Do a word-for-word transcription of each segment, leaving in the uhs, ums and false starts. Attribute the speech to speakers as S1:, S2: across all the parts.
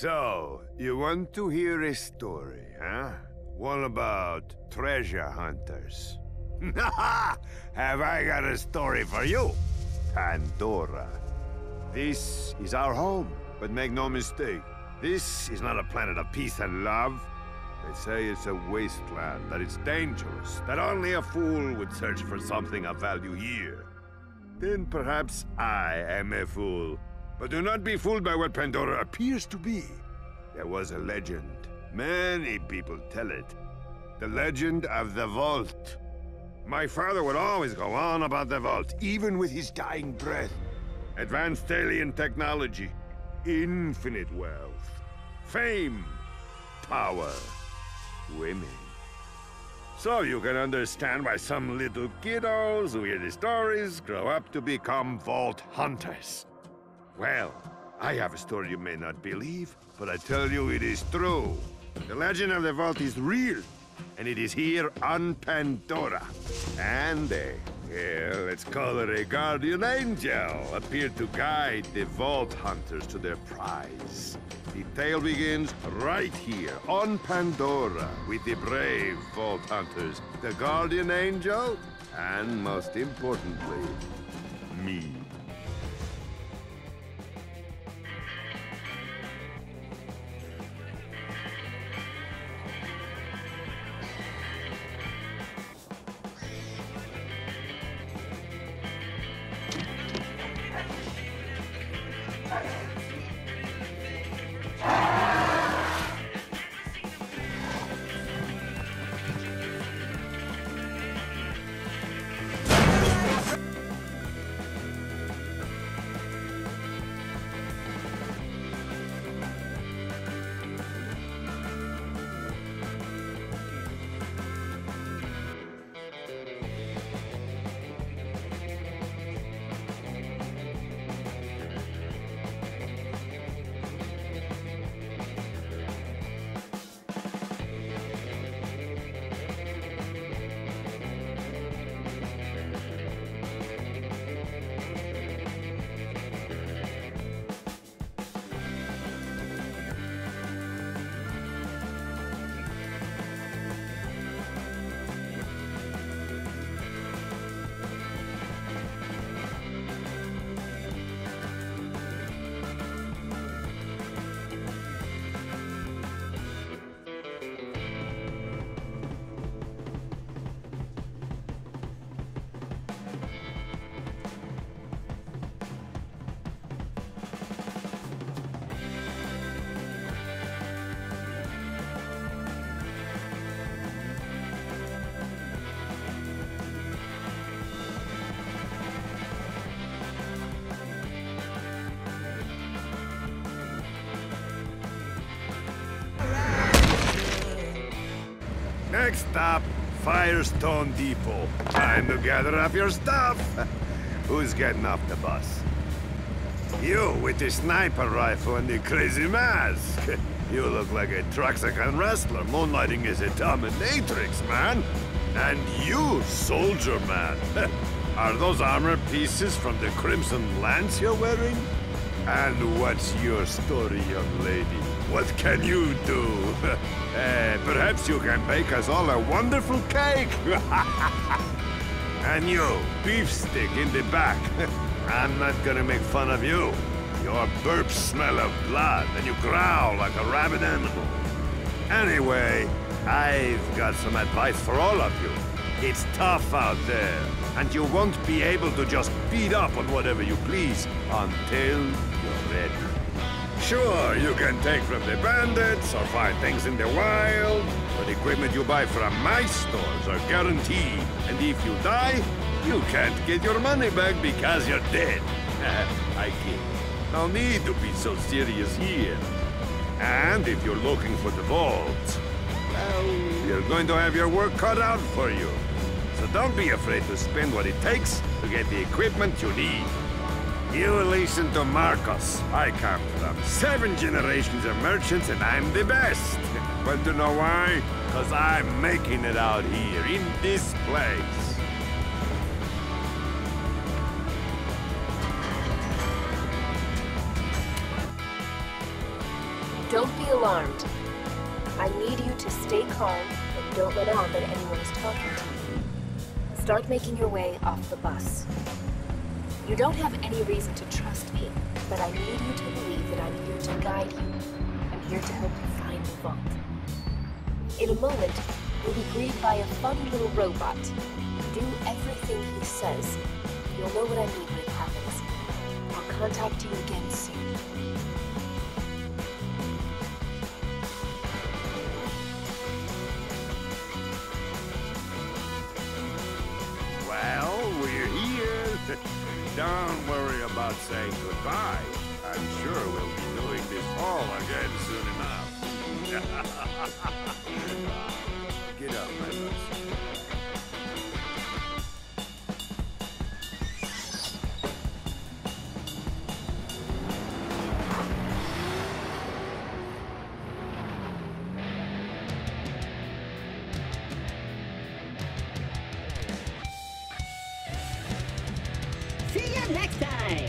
S1: So, you want to hear a story, huh? One about treasure hunters. Have I got a story for you? Pandora. This is our home, but make no mistake, this is not a planet of peace and love. They say it's a wasteland, that it's dangerous, that only a fool would search for something of value here. Then perhaps I am a fool. But do not be fooled by what Pandora appears to be. There was a legend. Many people tell it. The legend of the Vault. My father would always go on about the Vault, even with his dying breath. Advanced alien technology, infinite wealth, fame, power, women. So you can understand why some little kiddos who hear the stories grow up to become Vault hunters. Well, I have a story you may not believe, but I tell you it is true. The legend of the Vault is real, and it is here on Pandora. And a, yeah, let's call it a guardian angel, appeared to guide the Vault hunters to their prize. The tale begins right here on Pandora with the brave Vault hunters, the guardian angel, and most importantly, me. Next stop, Firestone Depot. Time to gather up your stuff. Who's getting off the bus? You, with the sniper rifle and the crazy mask. You look like a Traxican wrestler moonlighting as a dominatrix, man. And you, soldier man. Are those armor pieces from the Crimson Lance you're wearing? And what's your story, young lady? What can you do? uh, perhaps you can bake us all a wonderful cake. And you, beefstick in the back. I'm not gonna make fun of you. Your burps smell of blood, and you growl like a rabid animal. Anyway, I've got some advice for all of you. It's tough out there, and you won't be able to just beat up on whatever you please until you're ready. Sure, you can take from the bandits or find things in the wild, but equipment you buy from my stores are guaranteed. And if you die, you can't get your money back because you're dead. I kid. No need to be so serious here. And if you're looking for the vault, well, you're going to have your work cut out for you. So don't be afraid to spend what it takes to get the equipment you need. You listen to Marcos. I come from seven generations of merchants and I'm the best. Want to know why? Because I'm making it out here, in this place.
S2: Don't alarmed. I need you to stay calm and don't let on that anyone is talking to you. Start making your way off the bus. You don't have any reason to trust me, but I need you to believe that I'm here to guide you. I'm here to help you find the vault. In a moment, you'll be greeted by a funny little robot. Do everything he says. You'll know what I mean when it happens. I'll contact you again soon.
S1: Well, we're here. Don't worry about saying goodbye. I'm sure we'll be doing this all again soon enough. Get up, my bus.
S3: See you next time!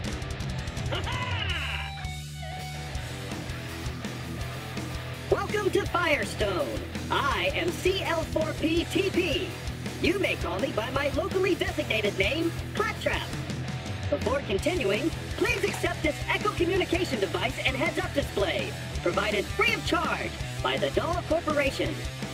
S3: Welcome to Firestone. I am C L four P T P. You may call me by my locally designated name, Claptrap. Before continuing, please accept this Echo communication device and heads-up display, provided free of charge by the Dahl Corporation.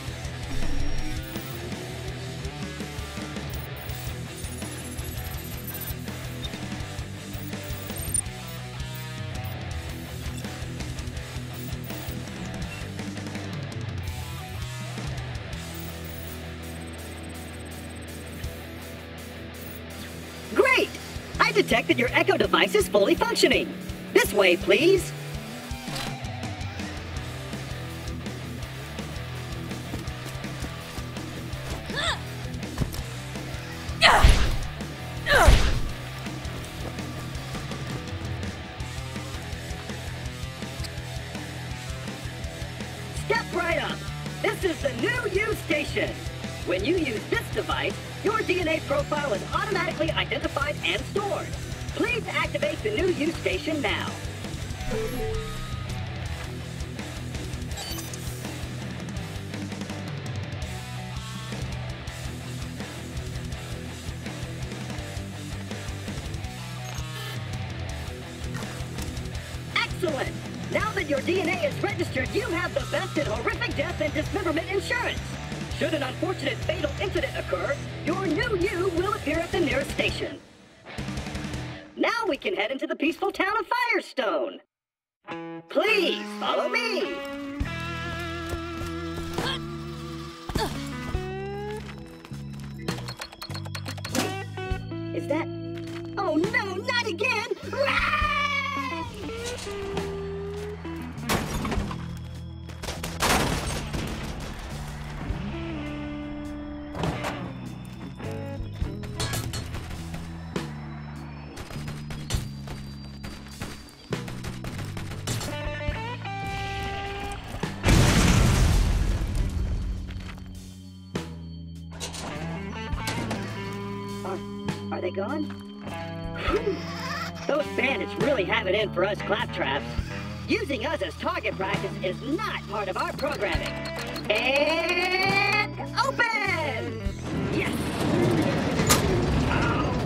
S3: Great! I detect that your Echo device is fully functioning. This way, please. Step right up. This is the new U station. When you use this device, your D N A profile is automatically identified and stored. Please activate the new U station now. Excellent! Now that your D N A is registered, you have the best in horrific death and dismemberment insurance. Should an unfortunate fatal incident occur, your new you will appear at the nearest station. Now we can head into the peaceful town of Firestone. Please follow me. Wait, is that... Oh no, not again! Are they gone? Whew. Those bandits really have it in for us claptraps. Using us as target practice is not part of our programming. And open! Yes! Oh.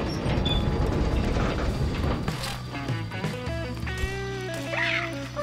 S3: Ah! Oh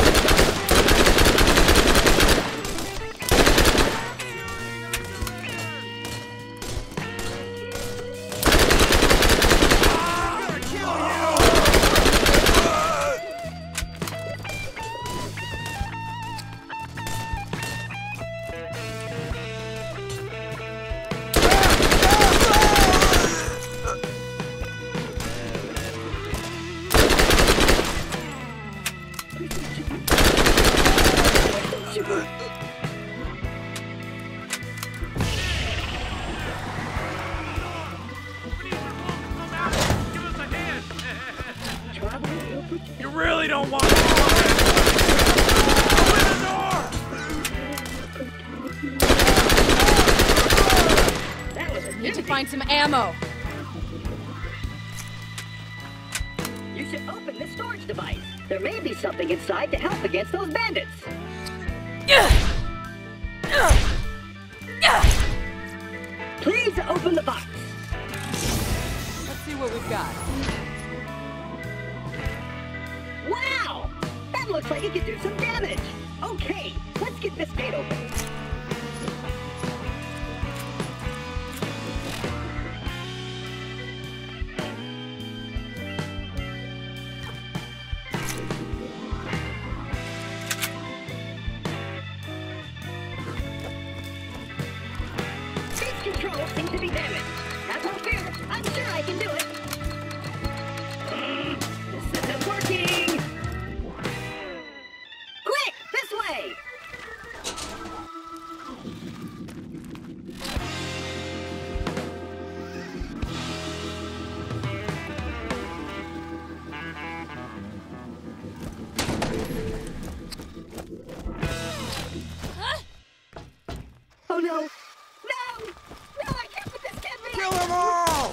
S4: You really don't want to open the door!
S3: That was a
S5: Need to find some ammo.
S3: You should open this storage device. There may be something inside to help against those bandits. Please open the box.
S5: Let's see what we've got.
S3: Wow! That looks like it could do some damage. Okay, let's get this gate open. Controls seem to be damaged. Have no fear. I'm sure I can do it. Mm, this isn't working. Quick, this way. Huh? Oh no. No! No, I can't put this kid in.
S4: Kill them all!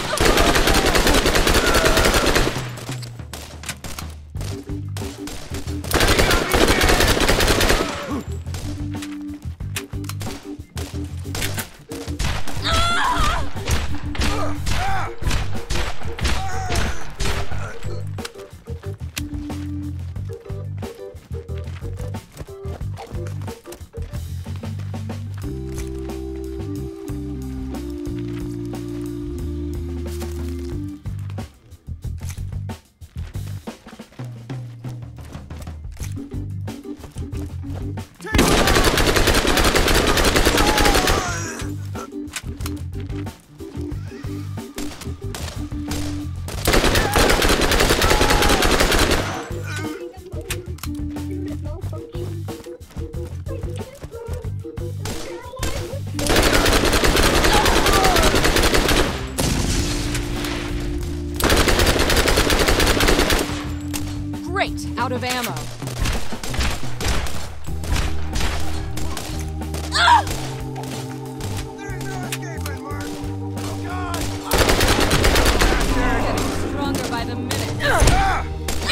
S5: Out of ammo.
S4: Ah! There's no escaping, Mark. Oh, God.
S5: Getting stronger by the minute.
S4: Ah!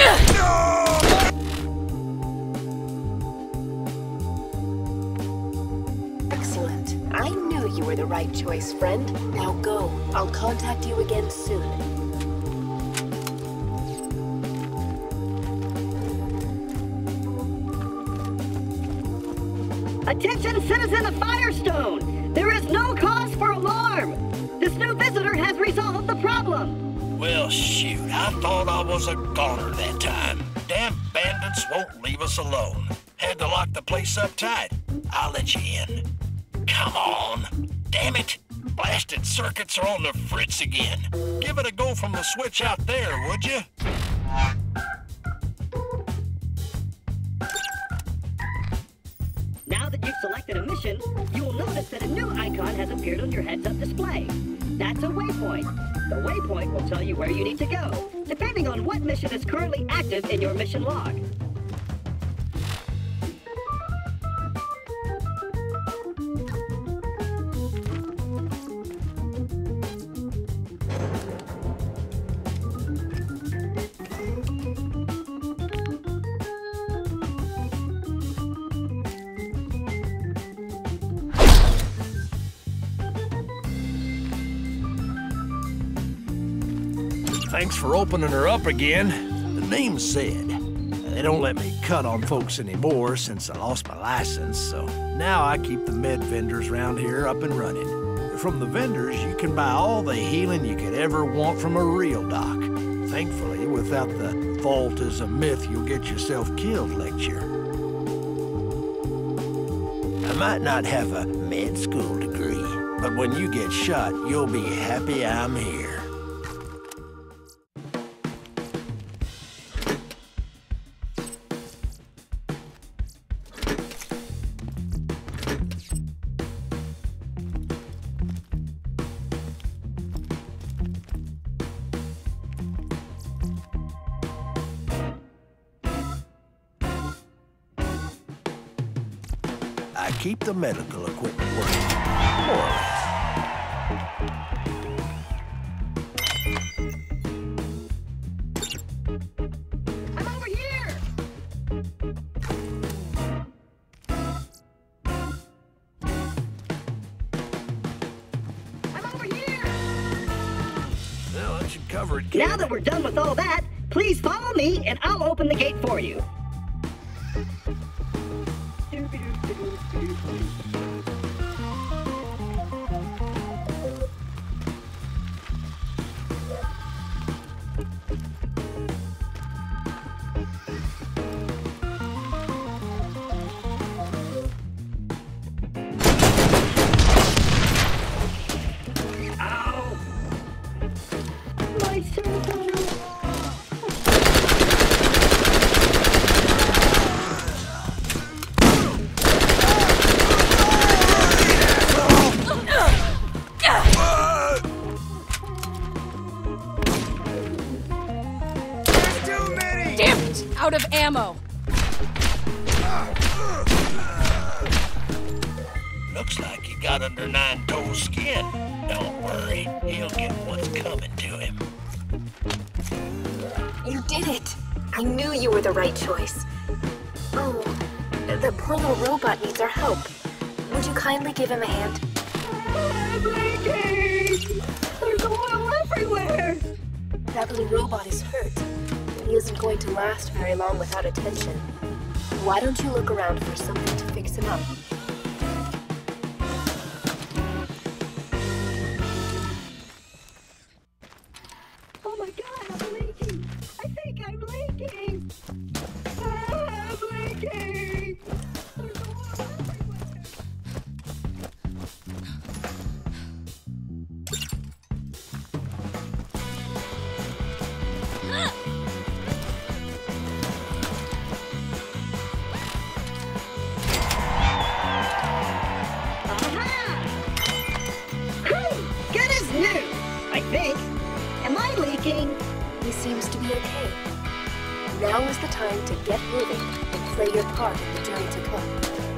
S2: Excellent. I knew you were the right choice, friend. Now go. I'll contact you again soon.
S3: Attention, citizen of Firestone! There is no cause for alarm! This new visitor has resolved the problem!
S6: Well, shoot, I thought I was a goner that time. Damn bandits won't leave us alone. Had to lock the place up tight. I'll let you in. Come on. Damn it. Blasted circuits are on the fritz again. Give it a go from the switch out there, would you?
S3: Now that you've selected a mission, you will notice that a new icon has appeared on your heads-up display. That's a waypoint. The waypoint will tell you where you need to go, depending on what mission is currently active in your mission log.
S6: Thanks for opening her up again. The name said. They don't let me cut on folks anymore since I lost my license, so now I keep the med vendors around here up and running. From the vendors, you can buy all the healing you could ever want from a real doc. Thankfully, without the vault is a myth you'll get yourself killed lecture. I might not have a med school degree, but when you get shot, you'll be happy I'm here. I keep the medical equipment working, more or less. let you cover it, kid.
S3: Now that we're done with all that, please follow me and I'll open the gate for you.
S5: Out of ammo.
S6: Looks like you got under Nine-Toes' skin. Don't worry, he'll get what's coming to him.
S2: You did it! I knew you were the right choice. Oh, the poor little robot needs our help. Would you kindly give him a hand?
S3: I'm leaking! There's oil everywhere!
S2: That little robot is hurt. He isn't going to last very long without attention. Why don't you look around for something to fix him up?
S3: Oh my god, I'm leaking! I think I'm leaking! Ah, I'm leaking! There's oil everywhere!
S2: He seems to be okay. Now is the time to get moving and play your part in the journey to come.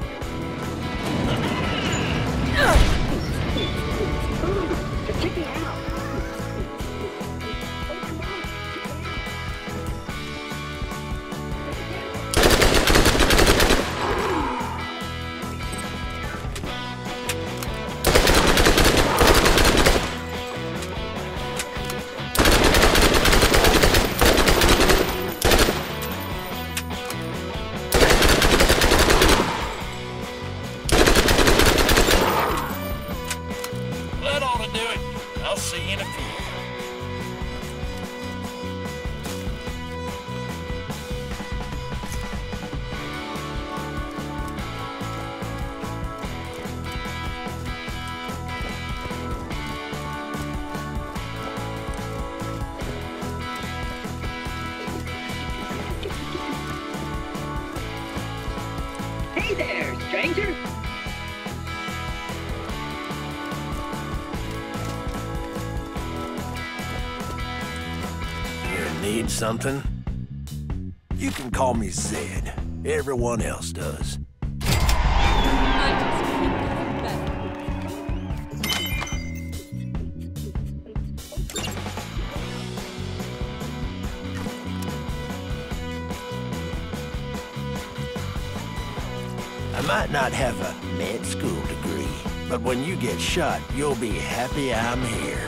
S3: Check me out. Hey there, stranger!
S6: You need something? You can call me Zed. Everyone else does.
S5: I just keep getting better.
S6: I might not have a med school degree, but when you get shot, you'll be happy I'm here.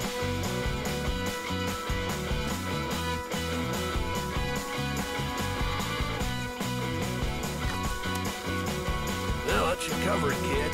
S6: Well, let you cover it, kid.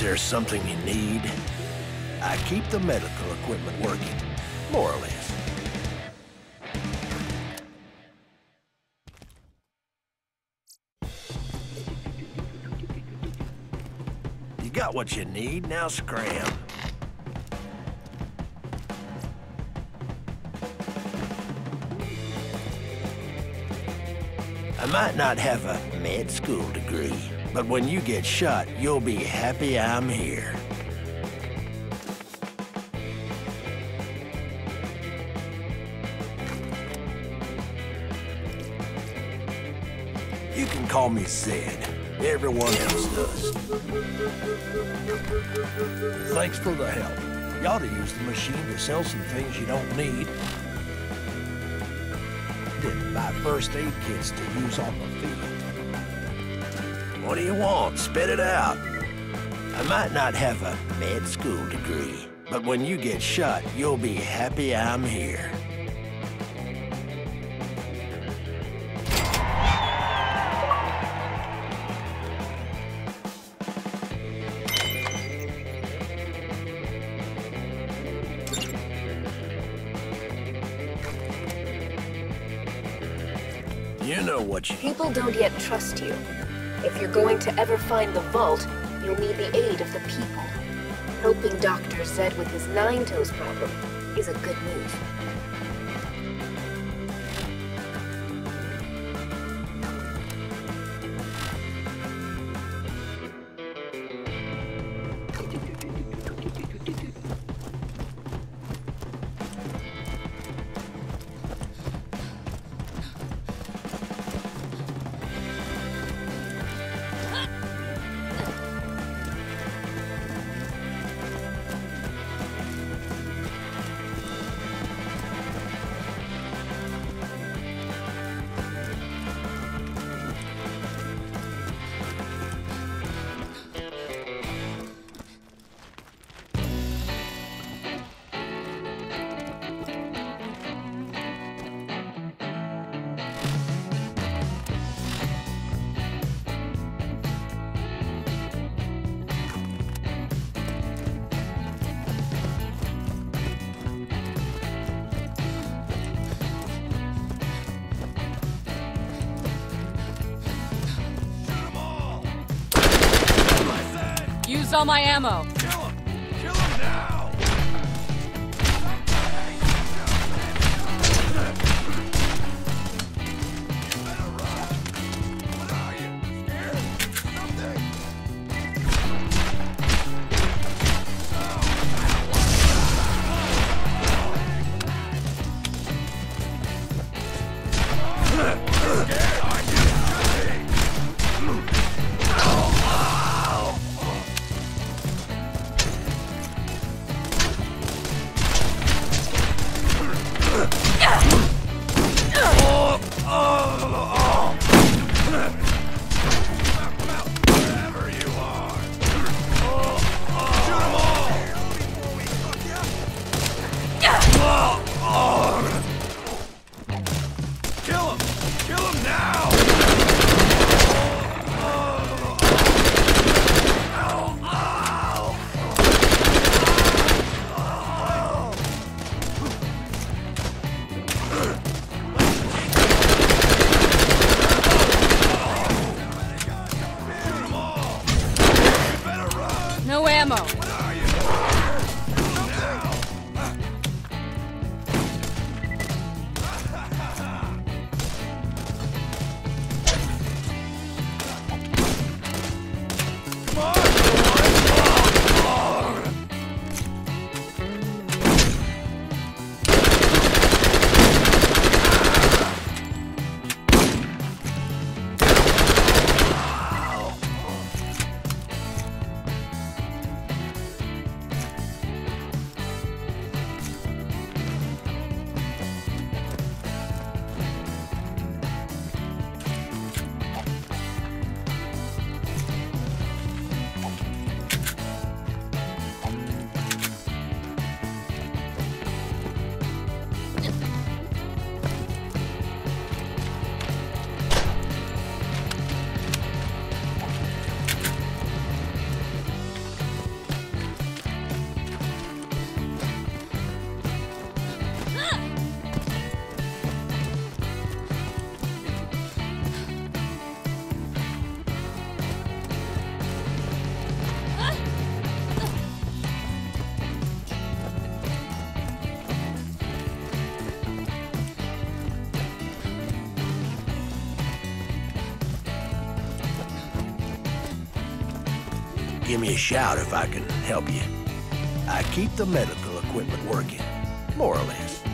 S6: there something you need? I keep the medical equipment working, more or less. You got what you need, now scram. I might not have a med school degree, but when you get shot, you'll be happy I'm here. You can call me Zed. Everyone else does. Thanks for the help. You ought to use the machine to sell some things you don't need. Then buy first aid kits to use on the field. What do you want? Spit it out. I might not have a med school degree, but when you get shot, you'll be happy I'm here. You know what you...
S2: People don't yet trust you. If you're going to ever find the vault, you'll need the aid of the people. Helping Doctor Zed with his Nine-Toes problem is a good move.
S5: Use all my ammo.
S4: Kill him! Kill him now! You better run! What are you? Scared? Something? Scared? Are you?
S5: No ammo.
S6: give me a shout if I can help you. I keep the medical equipment working, more or less.